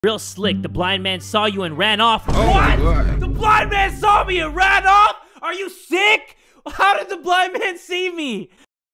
Real slick. The blind man saw you and ran off. Oh, What? God. The blind man saw me and ran off? Are you sick? How did the blind man see me?